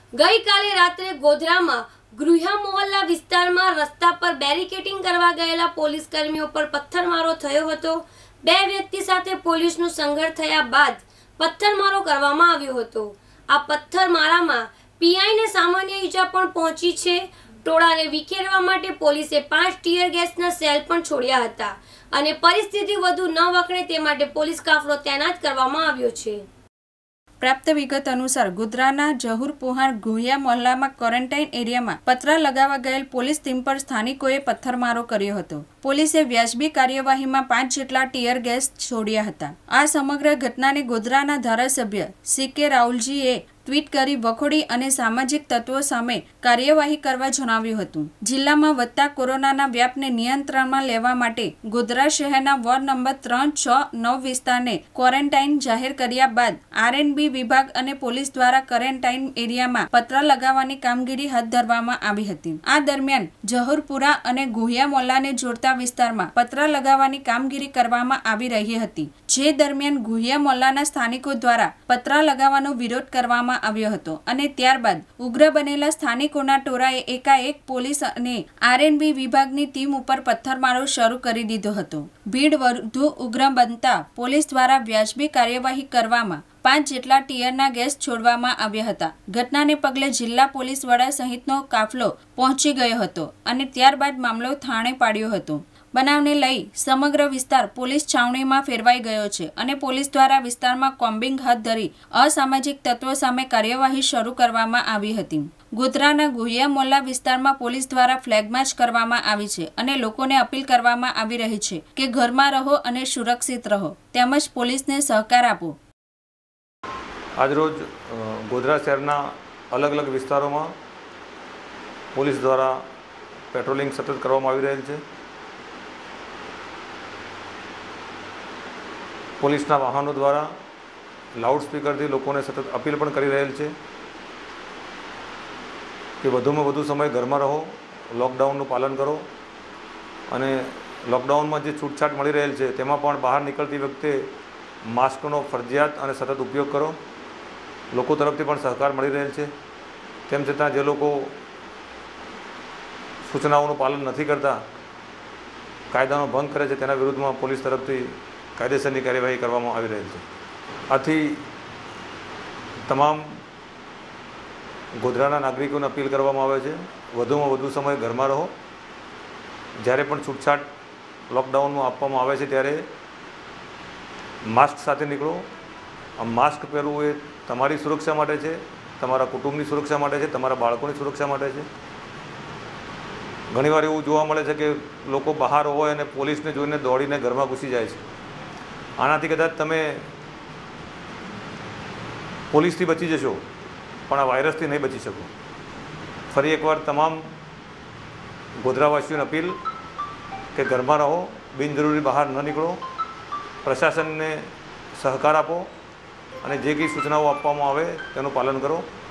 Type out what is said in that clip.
ગઈકાલે રાત્રે ગોધરામાં ગૃહ્યા મોહલ્લા વિસ્તારમાં રસ્તા પર બેરિકેડિંગ કરવા ગયેલા પોલીસ કર્મીઓ પર પથ્થરમારો થયો હતો। બે વ્યક્તિ સાથે પોલીસનું સંઘર્ષ થયા બાદ પથ્થરમારો કરવામાં આવ્યો હતો। આ પથ્થરમારામાં પીઆઈને સામાન્ય ઈજા પણ પહોંચી છે। ટોળાને વિખેરવા માટે પોલીસે 5 ટીયર ગેસના સેલ પણ છોડ્યા હતા અને પરિસ્થિતિ વધુ ન વકરે તે માટે પોલીસ કાફલો તૈનાત કરવામાં આવ્યો છે। प्राप्त विगत अनुसार गोधराना जहूरपोहार गुहिया मोहल्ला में क्वॉरंटाइन एरिया में पतरा लगावा गયેલ पोलीस टीम पर स्थानिकोए पत्थरमारो कर्यो हतो। पोलीसे व्याजबी कार्यवाही में 5 जेटला टीयर गैस छोड्या हता। आ समग्र घटना ने गोधराना धारासभ्य सीके राहुलजीए ट्वीट करी वखोड़ी અને સામાજિક તત્વો સામે કાર્યવાહી કરવા જણાવ્યું હતું। જિલ્લામાં વધતા કોરોનાના વ્યાપને નિયંત્રણમાં લેવા માટે ગોધરા શહેરના વોર્ડ નંબર 3, 6, 9 વિસ્તારને ક્વોરન્ટાઇન જાહેર કર્યા બાદ આરએનબી વિભાગ અને પોલીસ દ્વારા ક્વોરન્ટાઇન એરિયામાં પતરા લગાવવાની કામગીરી હાથ ધરવામાં આવી હતી। આ દરમિયાન જહુરપુરા અને ગુહિયા મોહલ્લાને જોડતા વિસ્તારમાં પતરા લગાવવાની કામગીરી કરવામાં આવી રહી હતી। જે દરમિયાન ગુહિયા મોહલ્લાના સ્થાનિકો દ્વારા પતરા લગાવવાનો વિરોધ કરવામાં આવ્યો હતો અને ત્યારબાદ ઉગ્ર બનેલા સ્થાનિકોના ટોળાએ એકાએક પોલીસ અને આરએનબી વિભાગની ટીમ ઉપર પથ્થરમારો શરૂ કરી દીધો હતો। ભીડ વધુ ઉગ્ર બનતા પોલીસ દ્વારા વ્યાજબી કાર્યવાહી કરવામાં 5 જેટલા ટીયરના ગેસ છોડવામાં આવ્યા હતા। ઘટનાને પગલે જિલ્લા પોલીસ વડા સહિતનો કાફલો પહોંચી ગયો હતો અને ત્યારબાદ મામલો થાણે પાડ્યો હતો। બનાવને લઈ સમગ્ર વિસ્તાર પોલીસ છાવણીમાં ફેરવાઈ ગયો છે અને પોલીસ દ્વારા વિસ્તારમાં કોમ્બિંગ હાથ ધરી અસામાજિક તત્વો સામે કાર્યવાહી શરૂ કરવામાં આવી હતી। ગોધરાના ગુહિયા મોહલ્લા વિસ્તારમાં પોલીસ દ્વારા ફ્લેગ માર્ચ કરવામાં આવી છે અને લોકોને અપીલ કરવામાં આવી રહી છે કે ઘરમાં રહો અને સુરક્ષિત રહો તેમજ પોલીસને સહકાર આપો। આજરોજ ગોધરા શહેરના અલગ અલગ વિસ્તારોમાં પોલીસ દ્વારા પેટ્રોલિંગ સતત કરવામાં આવી રહેલ છે। પોલીસના વાહનો દ્વારા લાઉડસ્પીકરથી લોકોને સતત અપીલ પણ કરી રહેલ છે કે વધુમાં વધુ સમય ઘરમાં રહો, લોકડાઉનનું પાલન કરો અને લોકડાઉનમાં જે છૂટછાટ મળી રહેલ છે તેમાં પણ બહાર નીકળતી વખતે માસ્કનો ફરજિયાત અને સતત ઉપયોગ કરો। લોકો તરફથી પણ સહકાર મળી રહેલ છે। તેમ છતાં જે લોકો સૂચનાઓનું પાલન નથી કરતા, કાયદાનો ભંગ કરે છે, તેના વિરુદ્ધમાં પોલીસ તરફથી કાયદેસરની કાર્યવાહી કરવામાં આવી રહેલ છે। આથી તમામ ગોધરાના નાગરિકોને અપીલ કરવામાં આવે છે વધુમાં વધુ સમય ઘરમાં રહો। જ્યારે પણ છૂટછાટ લોકડાઉનમાં આપવામાં આવે છે ત્યારે માસ્ક સાથે નીકળો। આ માસ્ક પહેરવું એ તમારી સુરક્ષા માટે છે, તમારા કુટુંબની સુરક્ષા માટે છે, તમારા બાળકોની સુરક્ષા માટે છે। ઘણીવાર એવું જોવા મળે છે કે લોકો બહાર હોય અને પોલીસને જોઈને દોડીને ઘરમાં ઘૂસી જાય છે। આનાથી કદાચ તમે પોલીસથી બચી જશો પણ આ વાયરસથી નહીં બચી શકો। ફરી એકવાર તમામ ગોધરાવાસીઓને અપીલ કે ઘરમાં રહો, બિનજરૂરી બહાર ન નીકળો, પ્રશાસનને સહકાર આપો અને જે કંઈ સૂચનાઓ આપવામાં આવે તેનું પાલન કરો।